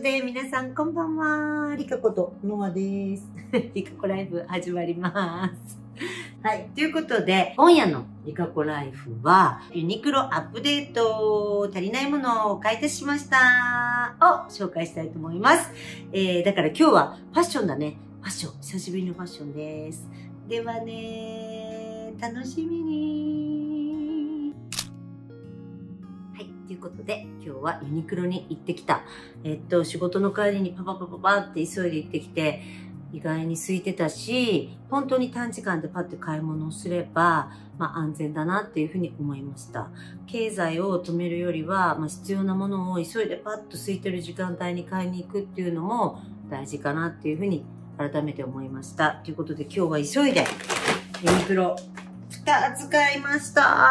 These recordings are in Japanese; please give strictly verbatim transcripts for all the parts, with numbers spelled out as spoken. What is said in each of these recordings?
で、皆さんこんばんは。リカことノアです。リカコライフ始まります。はい。ということで、今夜のリカコライフは、ユニクロアップデート、足りないものを買い足しましたを紹介したいと思います。えー、だから今日はファッションだね。ファッション。久しぶりのファッションです。ではね、楽しみに。はい。ということで、今日はユニクロに行ってきた。えっと、仕事の帰りにパパパパパって急いで行ってきて、意外に空いてたし、本当に短時間でパッて買い物をすれば、まあ安全だなっていうふうに思いました。経済を止めるよりは、まあ必要なものを急いでパッと空いてる時間帯に買いに行くっていうのも大事かなっていうふうに改めて思いました。ということで今日は急いでユニクロふたつ買いました。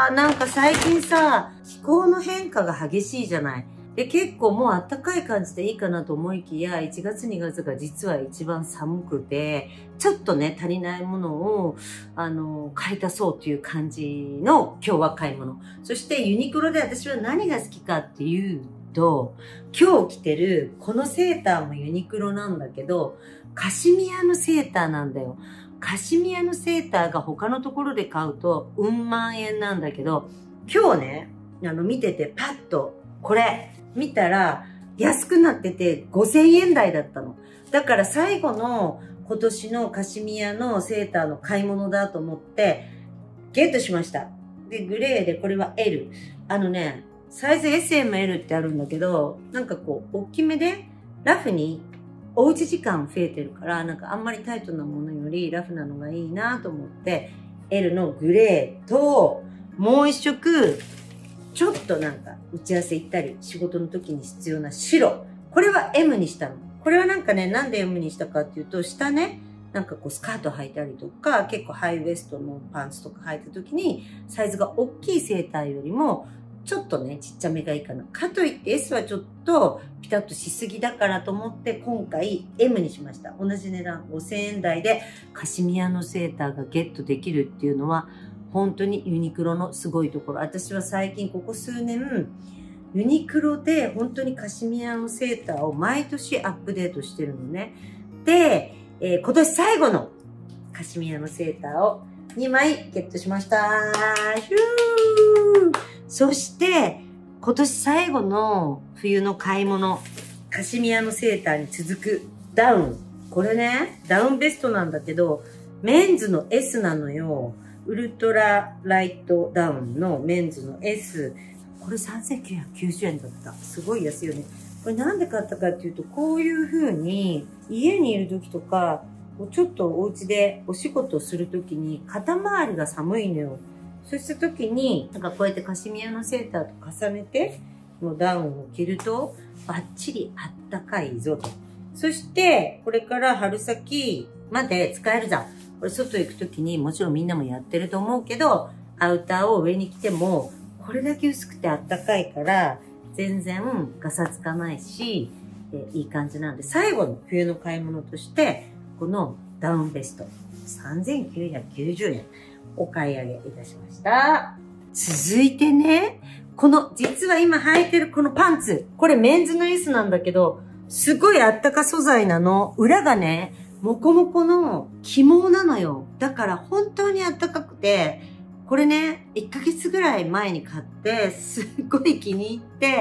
なんか最近さ、気候の変化が激しいじゃない。で、結構もう暖かい感じでいいかなと思いきや、いちがつにがつが実は一番寒くて、ちょっとね、足りないものを、あの、買い足そうという感じの今日は買い物。そしてユニクロで私は何が好きかっていうと、今日着てるこのセーターもユニクロなんだけど、カシミヤのセーターなんだよ。カシミヤのセーターが他のところで買うと、うん万円なんだけど、今日ね、あの、見ててパッと、これ、見たら安くなっててごせんえん台だったの。だから最後の今年のカシミヤのセーターの買い物だと思ってゲットしました。で、グレーでこれは エル。あのね、サイズ エスエムエル ってあるんだけど、なんかこう、大きめでラフにおうち時間増えてるから、なんかあんまりタイトなものよりラフなのがいいなと思って、エル のグレーともう一色、ちょっとなんか打ち合わせ行ったり仕事の時に必要な白。これは エム にしたの。これはなんかね、なんで エム にしたかっていうと、下ね、なんかこうスカート履いたりとか、結構ハイウエストのパンツとか履いた時に、サイズが大きいセーターよりも、ちょっとね、ちっちゃめがいいかな。かといって エス はちょっとピタッとしすぎだからと思って、今回 エム にしました。同じ値段ごせんえん台でカシミヤのセーターがゲットできるっていうのは、本当にユニクロのすごいところ。私は最近ここ数年、ユニクロで本当にカシミヤのセーターを毎年アップデートしてるのね。で、えー、今年最後のカシミヤのセーターをにまいゲットしました。ヒュー！そして、今年最後の冬の買い物、カシミヤのセーターに続くダウン。これね、ダウンベストなんだけど、メンズの エス なのよ。ウルトラライトダウンのメンズの エス。これさんぜんきゅうひゃくきゅうじゅうえんだった。すごい安いよね。これなんで買ったかっていうと、こういう風に家にいる時とか、ちょっとお家でお仕事をする時に肩周りが寒いのよ。そうした時に、なんかこうやってカシミヤのセーターと重ねて、のダウンを着るとバッチリあったかいぞと。そして、これから春先まで使えるじゃん。これ外行くときにもちろんみんなもやってると思うけど、アウターを上に着ても、これだけ薄くてあったかいから、全然ガサつかないし、えいい感じなんで、最後の冬の買い物として、このダウンベスト、さんぜんきゅうひゃくきゅうじゅうえんお買い上げいたしました。続いてね、この、実は今履いてるこのパンツ、これメンズの エス なんだけど、すごいあったか素材なの。裏がね、もこもこの起毛なのよ。だから本当にあったかくて、これね、いっかげつぐらい前に買って、すっごい気に入って、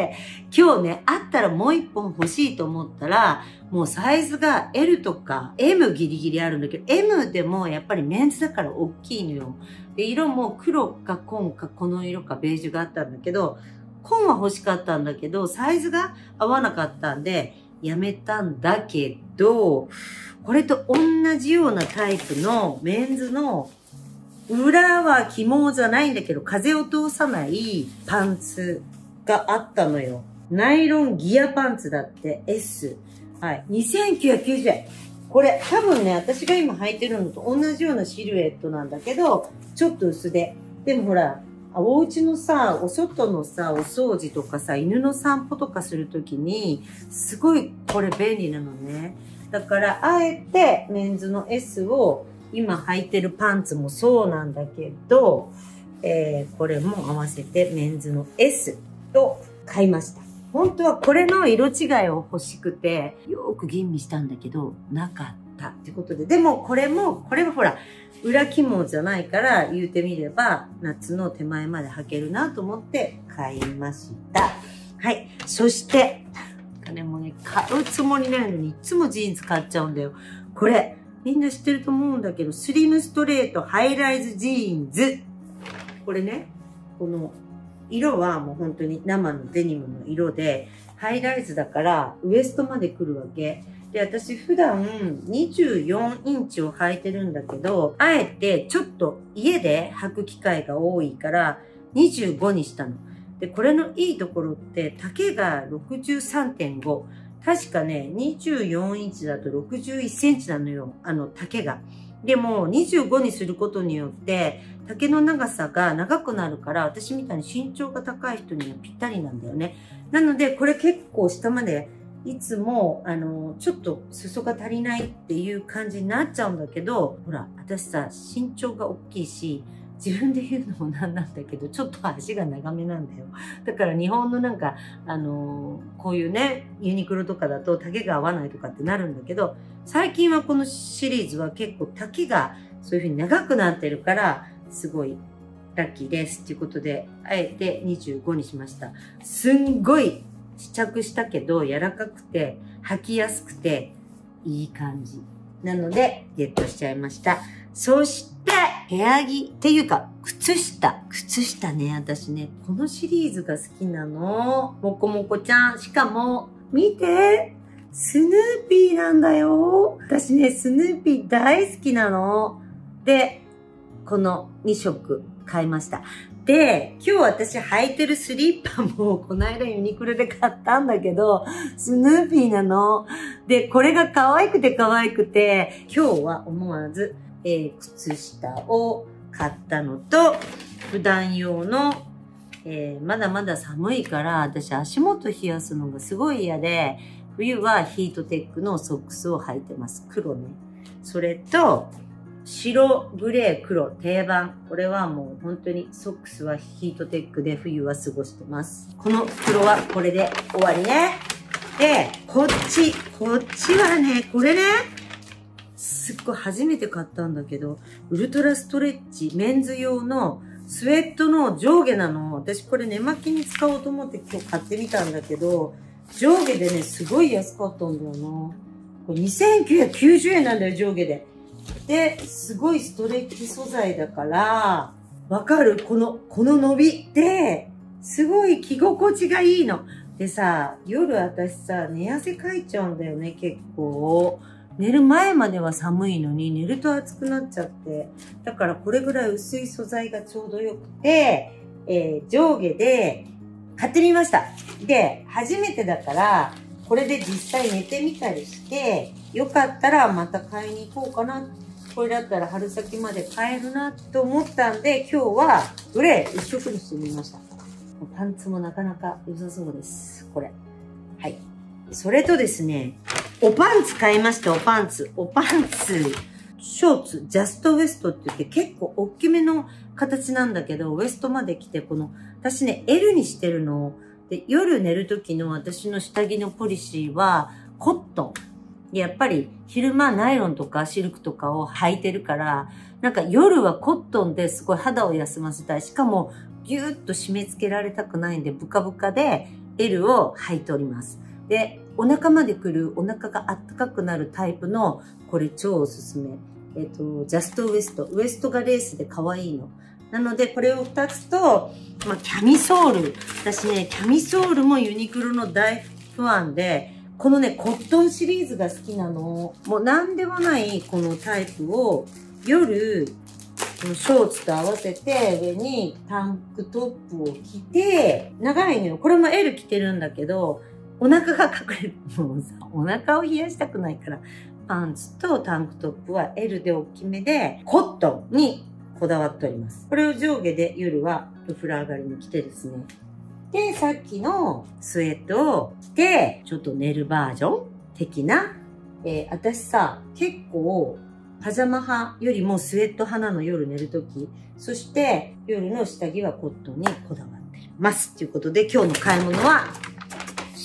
今日ね、あったらもう一本欲しいと思ったら、もうサイズが エル とか エム ギリギリあるんだけど、エム でもやっぱりメンズだから大きいのよ。で、色も黒か紺かこの色かベージュがあったんだけど、紺は欲しかったんだけど、サイズが合わなかったんで、やめたんだけど、これと同じようなタイプのメンズの裏は起毛じゃないんだけど風を通さないパンツがあったのよ。ナイロンギアパンツだって エス。はい。にせんきゅうひゃくきゅうじゅうえん。これ多分ね、私が今履いてるのと同じようなシルエットなんだけど、ちょっと薄手。でもほら、お家のさ、お外のさ、お掃除とかさ、犬の散歩とかするときに、すごいこれ便利なのね。だから、あえてメンズの エス を、今履いてるパンツもそうなんだけど、えー、これも合わせてメンズの エス と買いました。 本当はこれの色違いを欲しくて、よーく吟味したんだけど、なかったってことで。でもこれも、これはほら、裏肝じゃないから言うてみれば、夏の手前まで履けるなと思って買いました。はい。そして、金もね、買うつもりないのにいつもジーンズ買っちゃうんだよ。これ、みんな知ってると思うんだけど、スリムストレートハイライズジーンズ。これね、この色はもう本当に生のデニムの色で、ハイライズだからウエストまで来るわけ。で、私普段にじゅうよんインチを履いてるんだけど、あえてちょっと家で履く機会が多いからにじゅうごにしたの。で、これのいいところって丈が ろくじゅうさんてんご。確かね、にじゅうよんインチだとろくじゅういっセンチなのよ。あの丈が。でもにじゅうごにすることによって丈の長さが長くなるから、私みたいに身長が高い人にはぴったりなんだよね。なのでこれ結構下までいつもあのちょっと裾が足りないっていう感じになっちゃうんだけど、ほら私さ身長が大きいし、自分で言うのもなんなんだけど、ちょっと足が長めなんだよ。だから日本のなんか、あのー、こういうね、ユニクロとかだと丈が合わないとかってなるんだけど、最近はこのシリーズは結構丈がそういう風に長くなってるから、すごいラッキーです。ということで、あえてにじゅうごにしました。すんごい試着したけど、柔らかくて、履きやすくて、いい感じ。なので、ゲットしちゃいました。そして、部屋着っていうか、靴下。靴下ね、私ね、このシリーズが好きなの。もこもこちゃん。しかも、見て。スヌーピーなんだよ。私ね、スヌーピー大好きなの。で、このに色買いました。で、今日私履いてるスリッパもこの間ユニクロで買ったんだけど、スヌーピーなの。で、これが可愛くて可愛くて、今日は思わず、えー、靴下を買ったのと、普段用の、えー、まだまだ寒いから私足元冷やすのがすごい嫌で、冬はヒートテックのソックスを履いてます。黒ね。それと、白、グレー、黒、定番。これはもう本当にソックスはヒートテックで冬は過ごしてます。この袋はこれで終わりね。で、こっち、こっちはね、これね、すっごい初めて買ったんだけど、ウルトラストレッチメンズ用のスウェットの上下なの。私これ寝巻きに使おうと思って今日買ってみたんだけど、上下でね、すごい安かったんだよな。これにせんきゅうひゃくきゅうじゅうえんなんだよ、上下で。で、すごいストレッチ素材だから、わかる？この、この伸びって、すごい着心地がいいの。でさ、夜私さ、寝汗かいちゃうんだよね、結構。寝る前までは寒いのに、寝ると暑くなっちゃって。だからこれぐらい薄い素材がちょうどよくて、えー、上下で買ってみました。で、初めてだから、これで実際寝てみたりして、よかったらまた買いに行こうかな。これだったら春先まで買えるなと思ったんで、今日はグレー一色にしてみました。パンツもなかなか良さそうです。これ。はい。それとですね、おパンツ買いました、おパンツ。おパンツ、ショーツ、ジャストウエストって言って結構大きめの形なんだけど、ウエストまで来て、この、私ね、エルにしてるの。で、夜寝る時の私の下着のポリシーは、コットン。やっぱり昼間ナイロンとかシルクとかを履いてるから、なんか夜はコットンですごい肌を休ませたい。しかもギューッと締め付けられたくないんで、ブカブカで エル を履いております。で、お腹まで来るお腹があったかくなるタイプの、これ超おすすめ。えっと、ジャストウエスト。ウエストがレースで可愛いの。なので、これをふたつと、まあ、キャミソール。私ね、キャミソールもユニクロの大ファンで、このね、コットンシリーズが好きなの。もう何でもないこのタイプを夜、このショーツと合わせて上にタンクトップを着て、長いのよ。これも エル 着てるんだけど、お腹が隠れる。もうさ、お腹を冷やしたくないから、パンツとタンクトップは エル で大きめで、コットンにこだわっております。これを上下で夜はルフラー上がりに着てですね。で、さっきのスウェットを着て、ちょっと寝るバージョン的な。えー、私さ、結構、パジャマ派よりもスウェット派なの、夜寝るとき。そして、夜の下着はコットンにこだわってます。ということで、今日の買い物は、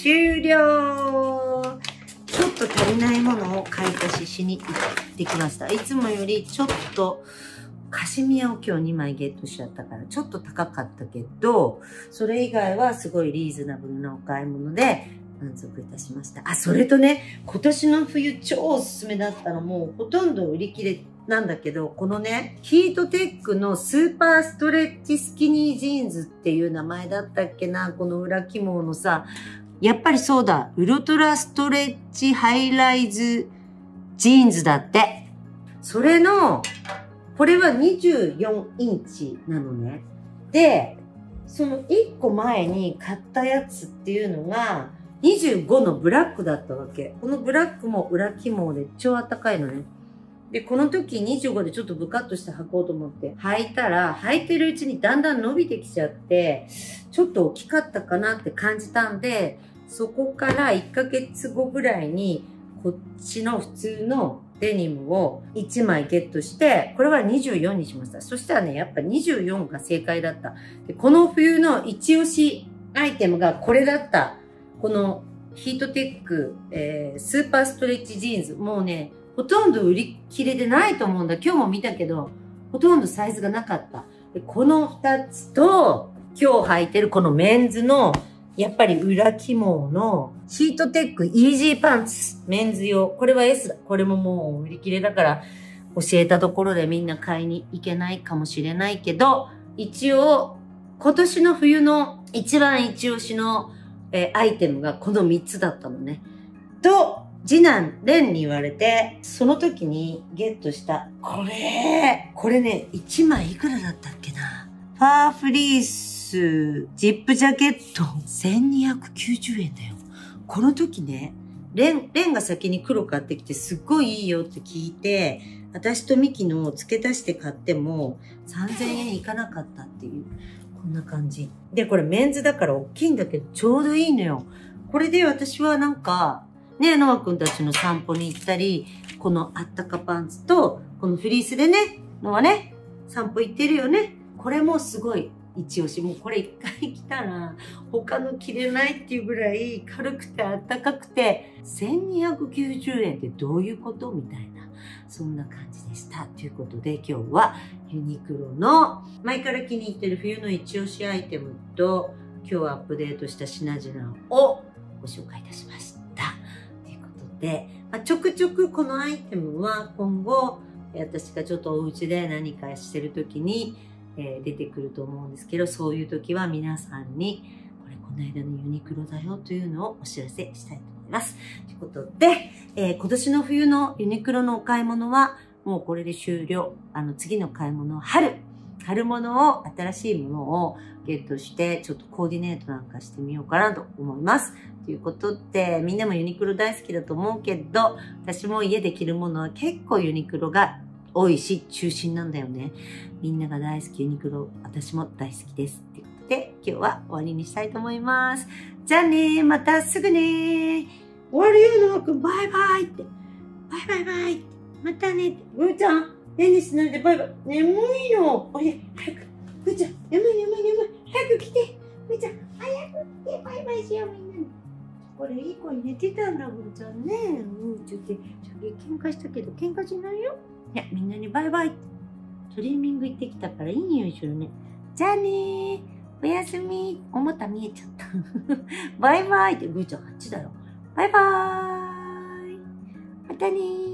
終了。ちょっと足りないものを買い足ししに行ってきました。いつもよりちょっとカシミヤを今日にまいゲットしちゃったからちょっと高かったけど、それ以外はすごいリーズナブルなお買い物で満足いたしました。あ、それとね、今年の冬超おすすめだったのもうほとんど売り切れなんだけど、このね、ヒートテックのスーパーストレッチスキニージーンズっていう名前だったっけな、この裏起毛のさ、やっぱりそうだ、ウルトラストレッチハイライズジーンズだって。それの、これはにじゅうよんインチなのね。で、そのいっこまえに買ったやつっていうのが、にじゅうごのブラックだったわけ。このブラックも裏起毛で超あったかいのね。で、この時にじゅうごでちょっとブカッとして履こうと思って履いたら、履いてるうちにだんだん伸びてきちゃって、ちょっと大きかったかなって感じたんで、そこからいっかげつごぐらいに、こっちの普通のデニムをいちまいゲットして、これはにじゅうよんにしました。そしたらね、やっぱにじゅうよんが正解だった。でこの冬の一押しアイテムがこれだった。このヒートテック、えー、スーパーストレッチジーンズ。もうね、ほとんど売り切れでないと思うんだ。今日も見たけど、ほとんどサイズがなかった。でこのふたつと、今日履いてるこのメンズのやっぱり裏起毛のヒートテックイージーパンツ。メンズ用。これは エス だ。これももう売り切れだから教えたところでみんな買いに行けないかもしれないけど、一応今年の冬の一番一押しの、えー、アイテムがこのみっつだったのね。と、次男、レンに言われて、その時にゲットした、これ、これね、いちまいいくらだったっけな。ファーフリース、ジップジャケットせんにひゃくきゅうじゅうえんだよ。この時ね、レン、レンが先に黒買ってきてすっごいいいよって聞いて、私とミキの付け足して買ってもさんぜんえんいかなかったっていう、こんな感じ。で、これメンズだから大きいんだけどちょうどいいのよ。これで私はなんか、ね、ノア君たちの散歩に行ったり、このあったかパンツと、このフリースでね、ノアね、散歩行ってるよね。これもすごい一押し。もうこれ一回着たら他の着れないっていうぐらい軽くてあったかくてせんにひゃくきゅうじゅうえんってどういうことみたいな、そんな感じでした。ということで今日はユニクロの前から気に入ってる冬の一押しアイテムと今日アップデートした品々をご紹介いたしました。ということで、まあ、ちょくちょくこのアイテムは今後私がちょっとお家で何かしてる時にえー、出てくると思うんですけど、そういう時は皆さんにこれこの間のユニクロだよというのをお知らせしたいと思います。ということで、えー、今年の冬のユニクロのお買い物はもうこれで終了。あの次の買い物は春。春物を、新しいものをゲットしてちょっとコーディネートなんかしてみようかなと思います。ということで、みんなもユニクロ大好きだと思うけど、私も家で着るものは結構ユニクロが多いし中心なんだよね。みんなが大好きユニクロ、私も大好きです。ということで今日は終わりにしたいと思います。じゃあね、またすぐね。終わるよ、ノア君、バイバイって。バイバイバイって。またねって。ぐーちゃん、ねんねしないでバイバイ。眠いの。おいで、早く。ぐーちゃん、眠い眠い眠い。早く来て。ぐーちゃん、早く来て。バイバイしよう、みんなに。これいい子に寝てたんだ、ぐーちゃんね。うん、ちょっと、ちょっと喧嘩したけど、喧嘩しないよ。いや、みんなにバイバイ。トリミング行ってきたからいい匂いするね。じゃあねー。おやすみ。おもた見えちゃった。バイバイって、ぐーちゃんあっちだよ。バイバーイ。またねー。